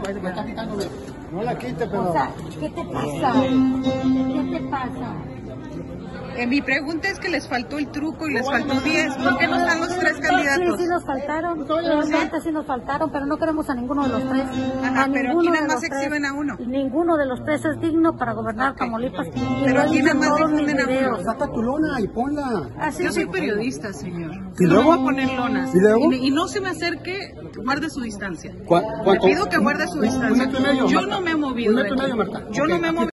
Me está quitando. No la quite, pero... O sea, ¿qué te pasa? ¿Qué te pasa? Mi pregunta es que les faltó el truco y les faltó 10. ¿Por qué no están los tres candidatos? Sí, nos faltaron. Realmente sí nos faltaron, pero no queremos a ninguno de los tres. Ajá, pero aquí nada más exhiben a uno. Ninguno de los tres es digno para gobernar Tamaulipas. Pero aquí nada más difunden a uno. Saca tu lona y ponla. Yo soy periodista, señor. ¿Y luego? No voy a poner lonas. ¿Y luego? Y no se me acerque, guarde su distancia. ¿Cuánto? Le pido que guarde su distancia. Un metro y medio, Yo Marta. no me he movido. Un metro y medio, Marta. Yo no me he movido.